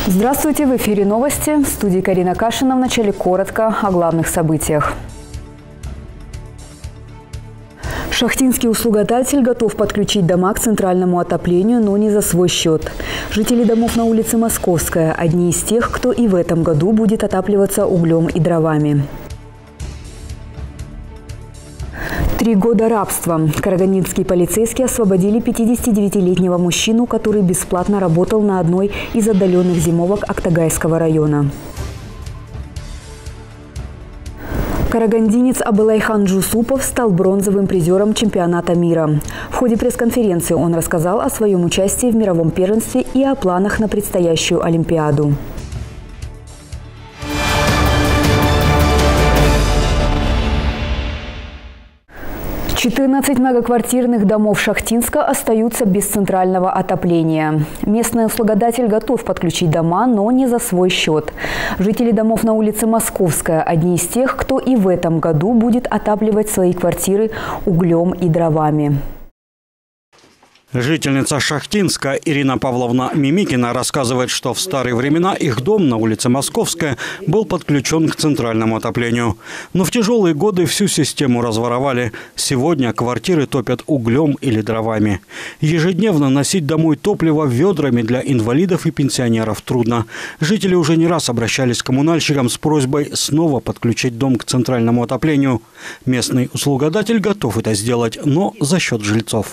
Здравствуйте, в эфире новости. В студии Карина Кашина. Вначале коротко о главных событиях. Шахтинский услугодатель готов подключить дома к центральному отоплению, но не за свой счет. Жители домов на улице Московская – одни из тех, кто и в этом году будет отапливаться углем и дровами. 3 года рабства. Карагандинские полицейские освободили 59-летнего мужчину, который бесплатно работал на одной из отдаленных зимовок Актагайского района. Карагандинец Абылайхан Джусупов стал бронзовым призером чемпионата мира. В ходе пресс-конференции он рассказал о своем участии в мировом первенстве и о планах на предстоящую Олимпиаду. «14 многоквартирных домов Шахтинска остаются без центрального отопления. Местный услугодатель готов подключить дома, но не за свой счет. Жители домов на улице Московская – одни из тех, кто и в этом году будет отапливать свои квартиры углем и дровами. Жительница Шахтинска Ирина Павловна Мимикина рассказывает, что в старые времена их дом на улице Московская был подключен к центральному отоплению. Но в тяжелые годы всю систему разворовали. Сегодня квартиры топят углем или дровами. Ежедневно носить домой топливо ведрами для инвалидов и пенсионеров трудно. Жители уже не раз обращались к коммунальщикам с просьбой снова подключить дом к центральному отоплению. Местный услугодатель готов это сделать, но за счет жильцов.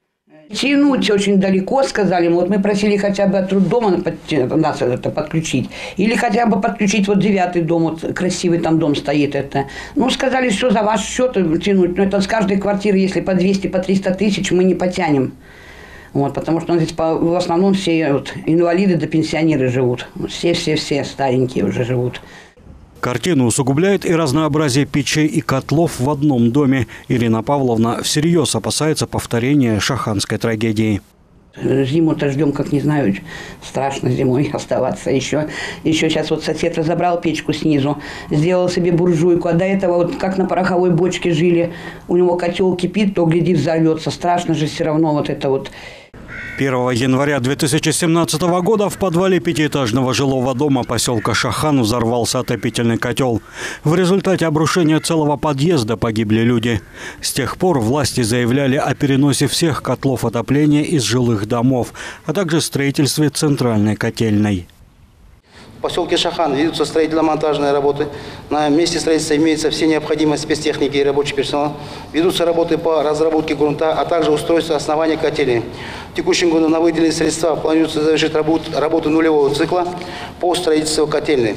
Тянуть очень далеко, сказали. Вот мы просили хотя бы от роддома нас это подключить. Или хотя бы подключить вот 9-й дом, вот красивый там дом стоит это. Ну, сказали, все за ваш счет тянуть. Но это с каждой квартиры, если по 200, по 300 тысяч, мы не потянем. Вот, потому что здесь в основном все вот, инвалиды да пенсионеры живут. Все старенькие уже живут. Картину усугубляет и разнообразие печей и котлов в одном доме. Ирина Павловна всерьез опасается повторения шаханской трагедии. Зиму-то ждем, как не знаю, страшно зимой оставаться. Еще сейчас вот сосед разобрал печку снизу, сделал себе буржуйку. А до этого вот как на пороховой бочке жили, у него котел кипит, то гляди взорвется. Страшно же все равно вот это вот. 1 января 2017 года в подвале 5-этажного жилого дома поселка Шахан взорвался отопительный котел. В результате обрушения целого подъезда погибли люди. С тех пор власти заявляли о переносе всех котлов отопления из жилых домов, а также строительстве центральной котельной. В поселке Шахан ведутся строительно-монтажные работы. На месте строительства имеются все необходимые спецтехники и рабочий персонал. Ведутся работы по разработке грунта, а также устройство основания котельной. В текущем году на выделенные средства планируется завершить работу нулевого цикла по строительству котельной.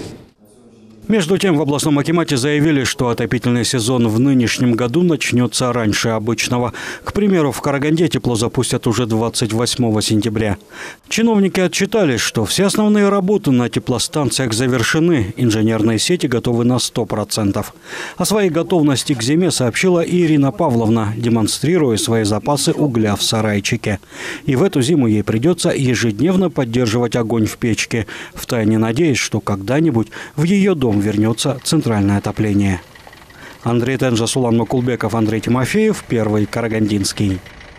Между тем, в областном акимате заявили, что отопительный сезон в нынешнем году начнется раньше обычного. К примеру, в Караганде тепло запустят уже 28 сентября. Чиновники отчитались, что все основные работы на теплостанциях завершены. Инженерные сети готовы на 100%. О своей готовности к зиме сообщила и Ирина Павловна, демонстрируя свои запасы угля в сарайчике. И в эту зиму ей придется ежедневно поддерживать огонь в печке, втайне надеясь, что когда-нибудь в ее дом вернется центральное отопление. Андрей Тенжа, Сулан Макулбеков, Андрей Тимофеев, Первый Карагандинский.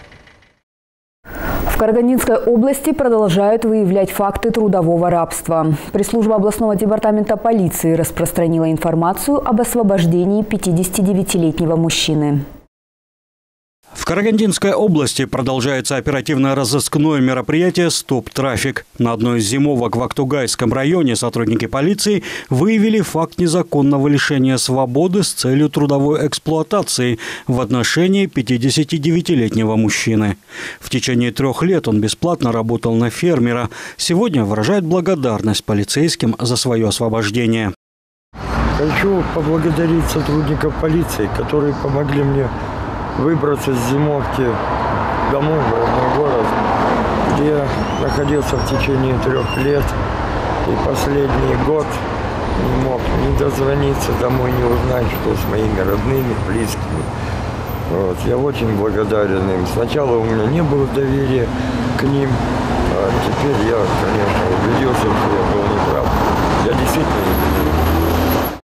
В Карагандинской области продолжают выявлять факты трудового рабства. Пресс-служба областного департамента полиции распространила информацию об освобождении 59-летнего мужчины. В Карагандинской области продолжается оперативно-розыскное мероприятие «Стоп-трафик». На одной из зимовок в Актугайском районе сотрудники полиции выявили факт незаконного лишения свободы с целью трудовой эксплуатации в отношении 59-летнего мужчины. В течение 3 лет он бесплатно работал на фермера. Сегодня выражает благодарность полицейским за свое освобождение. Хочу поблагодарить сотрудников полиции, которые помогли мне выбраться с зимовки домой в родной город, где я находился в течение 3 лет. И последний год не мог ни дозвониться домой, ни узнать, что с моими родными, близкими. Вот. Я очень благодарен им. Сначала у меня не было доверия к ним, а теперь я, конечно, убедился, что я был неправ. Я действительно не доверяю.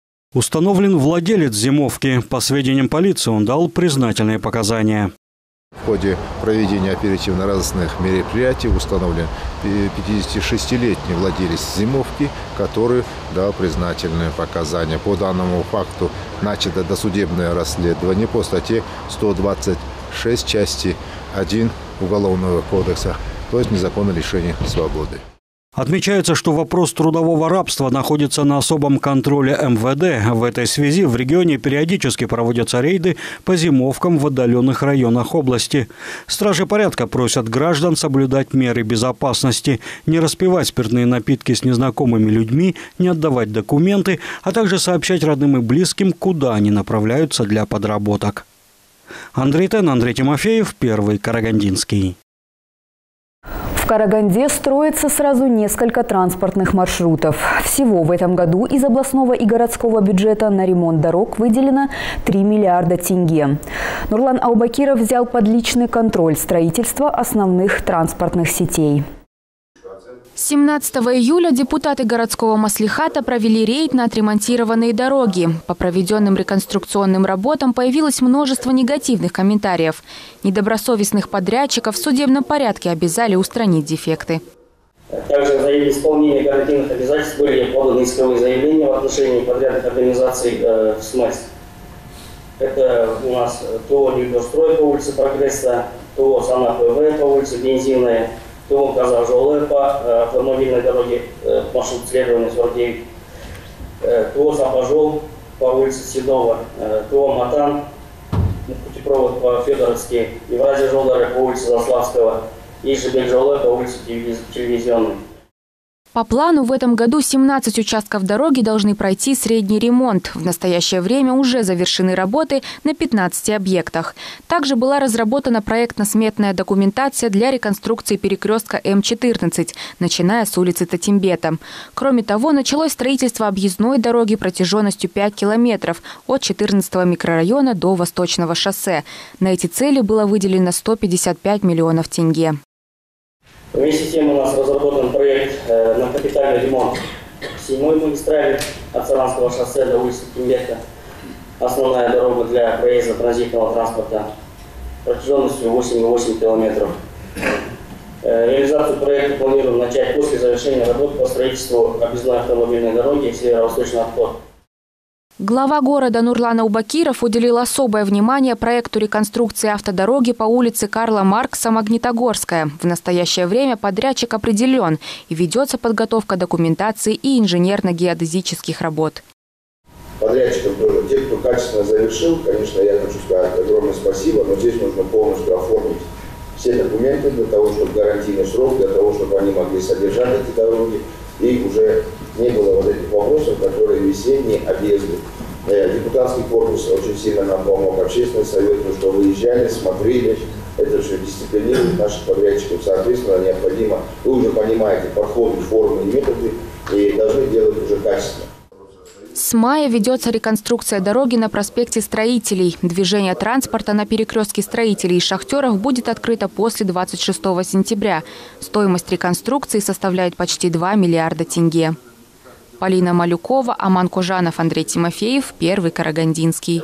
Установлен владелец зимовки. По сведениям полиции, он дал признательные показания. В ходе проведения оперативно-розыскных мероприятий установлен 56-летний владелец зимовки, который дал признательные показания. По данному факту начато досудебное расследование по статье 126 части 1 Уголовного кодекса, то есть незаконное лишение свободы. Отмечается, что вопрос трудового рабства находится на особом контроле МВД. В этой связи в регионе периодически проводятся рейды по зимовкам в отдаленных районах области. Стражи порядка просят граждан соблюдать меры безопасности, не распивать спиртные напитки с незнакомыми людьми, не отдавать документы, а также сообщать родным и близким, куда они направляются для подработок. Андрей Тен, Андрей Тимофеев, Первый Карагандинский. В Караганде строится сразу несколько транспортных маршрутов. Всего в этом году из областного и городского бюджета на ремонт дорог выделено 3 миллиарда тенге. Нурлан Аубакиров взял под личный контроль строительство основных транспортных сетей. 17 июля депутаты городского маслихата провели рейд на отремонтированные дороги. По проведенным реконструкционным работам появилось множество негативных комментариев. Недобросовестных подрядчиков в судебном порядке обязали устранить дефекты. Также в исполнении гарантийных обязательств были поданы исковые заявления в отношении подрядных организаций в СМЭС. Это у нас ТО «Ньюдострой» по улице Прогресса, ТО «Сана ПВ» по улице Бензинная, ТО «Казахжолы» по автомобильной дороге, маршрут следования 49, ТО «Запажол» по улице Седова, ТО «Матан», путепровод по Федоровски, Евразия Жолдары по улице Заславского и Жебек-Жолы по улице Телевизионной. По плану в этом году 17 участков дороги должны пройти средний ремонт. В настоящее время уже завершены работы на 15 объектах. Также была разработана проектно-сметная документация для реконструкции перекрестка М14, начиная с улицы Татимбета. Кроме того, началось строительство объездной дороги протяженностью 5 километров от 14-го микрорайона до Восточного шоссе. На эти цели было выделено 155 миллионов тенге. Вместе с тем у нас разработан проект на капитальный ремонт 7-й магистрали от Саранского шоссе до улицы Тимбета. Основная дорога для проезда транзитного транспорта протяженностью 8,8 километров. Реализацию проекта планируем начать после завершения работ по строительству объездной автомобильной дороги северо-восточный обход. Глава города Нурлан Аубакиров уделил особое внимание проекту реконструкции автодороги по улице Карла Маркса Магнитогорская. В настоящее время подрядчик определен и ведется подготовка документации и инженерно-геодезических работ. Подрядчикам тоже, те, кто качественно завершил, конечно, я хочу сказать огромное спасибо, но здесь нужно полностью оформить все документы для того, чтобы гарантийный срок, для того, чтобы они могли содержать эти дороги. И уже не было вот этих вопросов, которые весенние объезды. Депутатский корпус очень сильно нам помог, общественный совет, потому что выезжали, смотрели, это все дисциплинирует наших подрядчиков. Соответственно, необходимо, вы уже понимаете, подходы, формы и методы, и должны делать уже качественно. С мая ведется реконструкция дороги на проспекте Строителей. Движение транспорта на перекрестке Строителей и Шахтеров будет открыто после 26 сентября. Стоимость реконструкции составляет почти 2 миллиарда тенге. Полина Малюкова, Аман Кожанов, Андрей Тимофеев, Первый Карагандинский.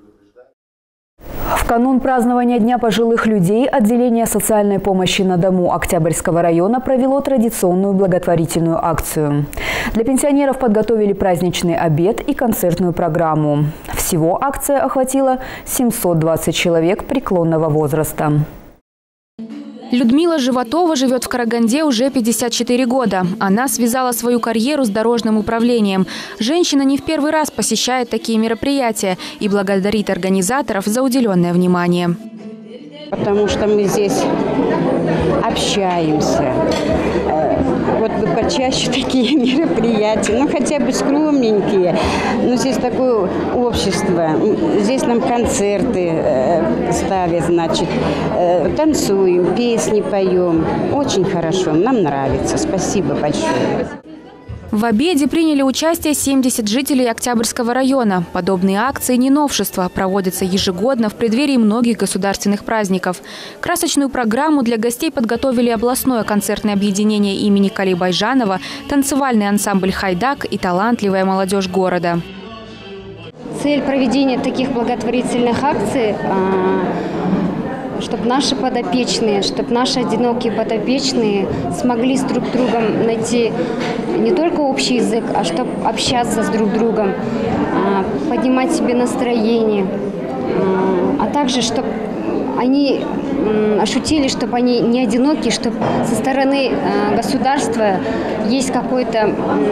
В канун празднования Дня пожилых людей отделение социальной помощи на дому Октябрьского района провело традиционную благотворительную акцию. Для пенсионеров подготовили праздничный обед и концертную программу. Всего акция охватила 720 человек преклонного возраста. Людмила Животова живет в Караганде уже 54 года. Она связала свою карьеру с дорожным управлением. Женщина не в первый раз посещает такие мероприятия и благодарит организаторов за уделенное внимание. Потому что мы здесь общаемся. Вот бы почаще такие мероприятия, ну хотя бы скромненькие. Но здесь такое общество. Здесь нам концерты ставят, значит, танцуем, песни поем. Очень хорошо, нам нравится. Спасибо большое. В обеде приняли участие 70 жителей Октябрьского района. Подобные акции не новшество, проводятся ежегодно в преддверии многих государственных праздников. Красочную программу для гостей подготовили областное концертное объединение имени Кали Байжанова, танцевальный ансамбль «Хайдак» и талантливая молодежь города. Цель проведения таких благотворительных акций чтобы наши подопечные, чтобы наши одинокие подопечные смогли с друг другом найти не только общий язык, а чтобы общаться с друг другом, поднимать себе настроение, а также чтобы они ощутили, чтобы они не одиноки, чтобы со стороны государства есть какой-то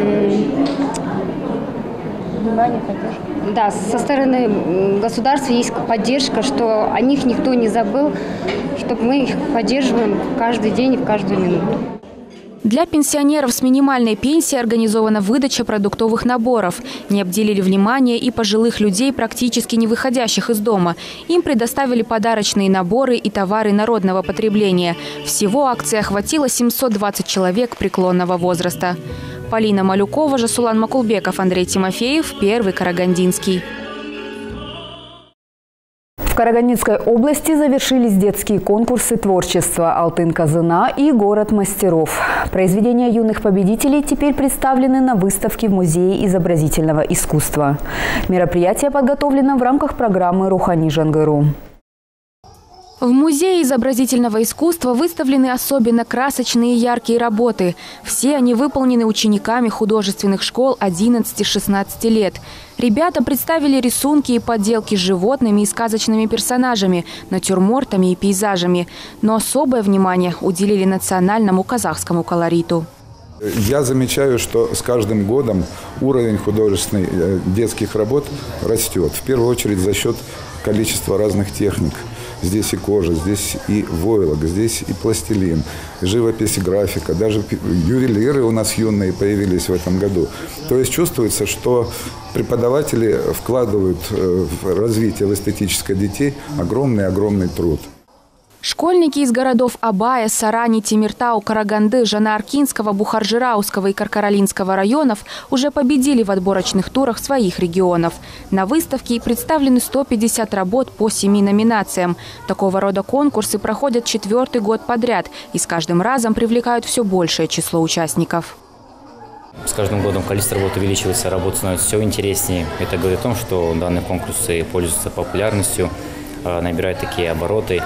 да, со стороны государства есть поддержка, что о них никто не забыл, чтобы мы их поддерживаем каждый день и в каждую минуту. Для пенсионеров с минимальной пенсией организована выдача продуктовых наборов. Не обделили внимания и пожилых людей, практически не выходящих из дома. Им предоставили подарочные наборы и товары народного потребления. Всего акция охватила 720 человек преклонного возраста. Полина Малюкова, Жасулан Макулбеков, Андрей Тимофеев, Первый Карагандинский. В Карагандинской области завершились детские конкурсы творчества «Алтын-Казына» и «Город мастеров». Произведения юных победителей теперь представлены на выставке в Музее изобразительного искусства. Мероприятие подготовлено в рамках программы «Рухани Жангыру». В Музее изобразительного искусства выставлены особенно красочные и яркие работы. Все они выполнены учениками художественных школ 11-16 лет. Ребята представили рисунки и подделки с животными и сказочными персонажами, натюрмортами и пейзажами. Но особое внимание уделили национальному казахскому колориту. Я замечаю, что с каждым годом уровень художественных детских работ растет. В первую очередь за счет количества разных техник. Здесь и кожа, здесь и войлок, здесь и пластилин, живопись и графика. Даже ювелиры у нас юные появились в этом году. То есть чувствуется, что преподаватели вкладывают в развитие в эстетическое детей огромный труд. Школьники из городов Абая, Сарани, Темиртау, Караганды, Жанааркинского, Бухаржирауского и Каркаралинского районов уже победили в отборочных турах своих регионов. На выставке представлены 150 работ по 7 номинациям. Такого рода конкурсы проходят 4-й год подряд и с каждым разом привлекают все большее число участников. С каждым годом количество работ увеличивается, работа становится все интереснее. Это говорит о том, что данные конкурсы пользуются популярностью, набирают такие обороты.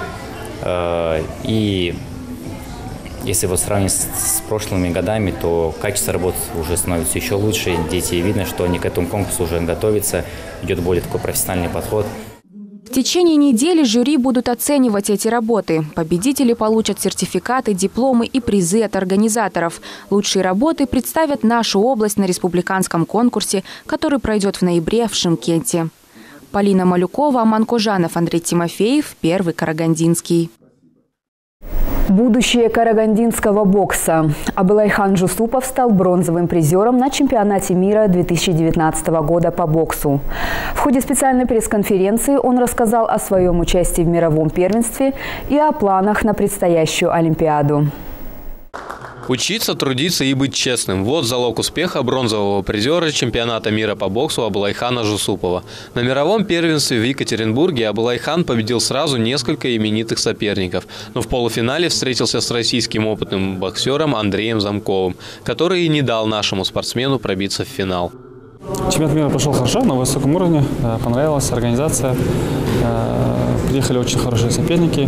И если вот сравнить с прошлыми годами, то качество работ уже становится еще лучше. Дети, видно, что они к этому конкурсу уже готовятся, идет более такой профессиональный подход. В течение недели жюри будут оценивать эти работы. Победители получат сертификаты, дипломы и призы от организаторов. Лучшие работы представят нашу область на республиканском конкурсе, который пройдет в ноябре в Шымкенте. Полина Малюкова, Аман Кожанов, Андрей Тимофеев, Первый Карагандинский. Будущее карагандинского бокса. Абылайхан Жусупов стал бронзовым призером на чемпионате мира 2019 года по боксу. В ходе специальной пресс-конференции он рассказал о своем участии в мировом первенстве и о планах на предстоящую Олимпиаду. Учиться, трудиться и быть честным – вот залог успеха бронзового призера чемпионата мира по боксу Абылайхана Жусупова. На мировом первенстве в Екатеринбурге Абылайхан победил сразу несколько именитых соперников, но в полуфинале встретился с российским опытным боксером Андреем Замковым, который и не дал нашему спортсмену пробиться в финал. Чемпионат мира прошел хорошо, на высоком уровне, понравилась организация, приехали очень хорошие соперники.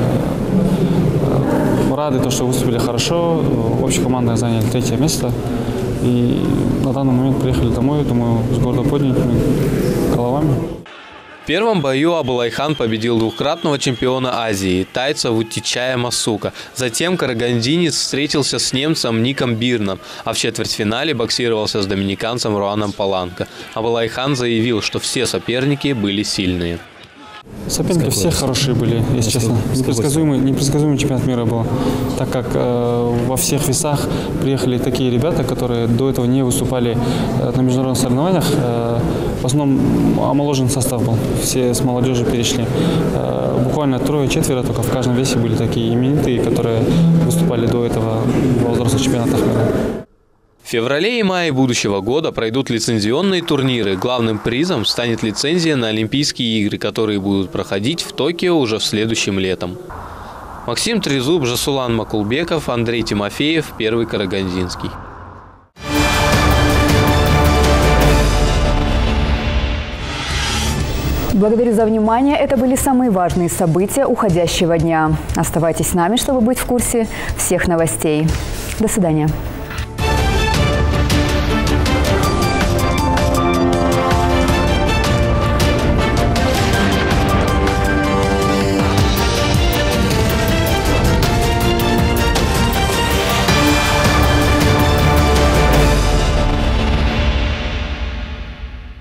Рады, что выступили хорошо, общекомандно заняли 3-е место. И на данный момент приехали домой, думаю, с гордо поднятыми головами. В первом бою Абылайхан победил двукратного чемпиона Азии, тайца Вутичая Масука. Затем карагандинец встретился с немцем Ником Бирном, а в четвертьфинале боксировался с доминиканцем Руаном Паланко. Абылайхан заявил, что все соперники были сильные. Соперники все хорошие были, если честно. Непредсказуемый чемпионат мира был, так как во всех весах приехали такие ребята, которые до этого не выступали на международных соревнованиях. В основном омоложенный состав был, все с молодежи перешли. Буквально 3-4 только в каждом весе были такие именитые, которые выступали до этого во взрослых чемпионатах мира. В феврале и мае будущего года пройдут лицензионные турниры. Главным призом станет лицензия на Олимпийские игры, которые будут проходить в Токио уже в следующем летом. Максим Трезуб, Жасулан Макулбеков, Андрей Тимофеев, Первый Карагандинский. Благодарю за внимание. Это были самые важные события уходящего дня. Оставайтесь с нами, чтобы быть в курсе всех новостей. До свидания.